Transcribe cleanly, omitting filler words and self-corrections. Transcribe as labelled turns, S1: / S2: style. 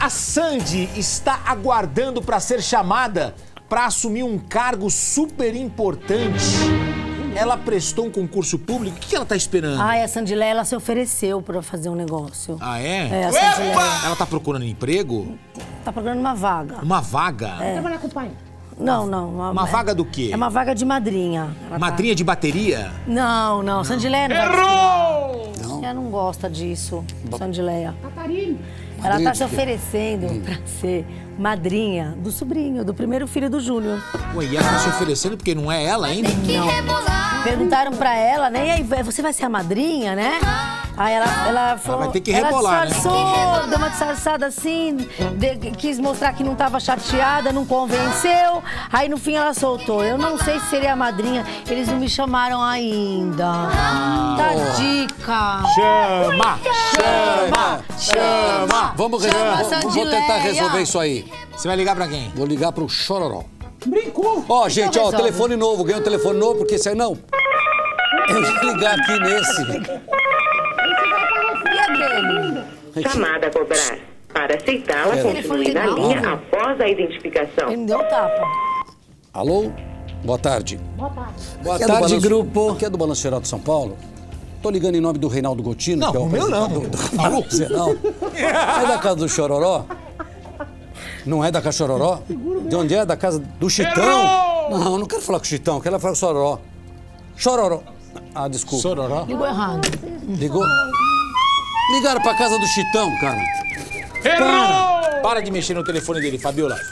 S1: A Sandy está aguardando para ser chamada para assumir um cargo super importante. Ela prestou um concurso público. O que ela tá esperando?
S2: A Sandileia, ela se ofereceu para fazer um negócio.
S1: Ah, é?
S2: É, a Sandileia.
S1: Ela tá procurando emprego?
S2: Tá procurando uma vaga.
S1: Uma vaga?
S2: É.
S3: Trabalhar com o pai?
S2: Não, não.
S1: Uma vaga do quê?
S2: É uma vaga de madrinha.
S1: Madrinha de bateria?
S2: Não, não. Sandileia não vai
S1: Errou!
S2: Ela não gosta disso, Sandileia.
S3: Catarina.
S2: Ela tá se oferecendo pra ser madrinha do sobrinho, do primeiro filho do Júnior.
S1: Ué, e ela tá se oferecendo porque não é ela ainda?
S2: Não. Perguntaram pra ela, né? E aí, você vai ser a madrinha, né? Aí ela falou...
S1: Ela vai ter que rebolar,
S2: ela disfarçou, deu uma disfarçada assim, quis mostrar que não tava chateada, não convenceu. Aí no fim ela soltou. Eu não sei se seria a madrinha, eles não me chamaram ainda. Tá dica.
S1: Chama! Chama! Chama!
S4: Vamos tentar resolver isso aí.
S1: Você vai ligar pra quem?
S4: Vou ligar pro Chororó.
S3: Brincou.
S4: Ó, gente, ó,
S2: resolve.
S4: telefone novo. Ganhei um telefone novo, porque esse aí não. Eu vou ligar aqui nesse.
S2: E aquele?
S5: Chamada a cobrar. Para aceitá-la, continue na linha após a identificação.
S2: Ele me deu um tapa.
S4: Alô? Boa tarde.
S3: Boa tarde.
S4: Boa
S6: Aqui é do
S4: tarde,
S6: Balanço.
S4: grupo. Aqui é do Balanço Geral de São Paulo. Tô ligando em nome do Reinaldo Gotino,
S1: Não,
S4: que é o
S1: o meu não.
S4: apresentador Você não. É da casa do Chororó? Não é da casa do Chororó? De onde é? Da casa do Chitão? Não, não quero falar com o Chitão, quero falar com o Chororó. Chororó. Ah, desculpa.
S1: Sororó?
S2: Ligou errado.
S4: Ligou? Ligaram pra casa do Chitão, cara.
S1: Para de mexer no telefone dele, Fabiola.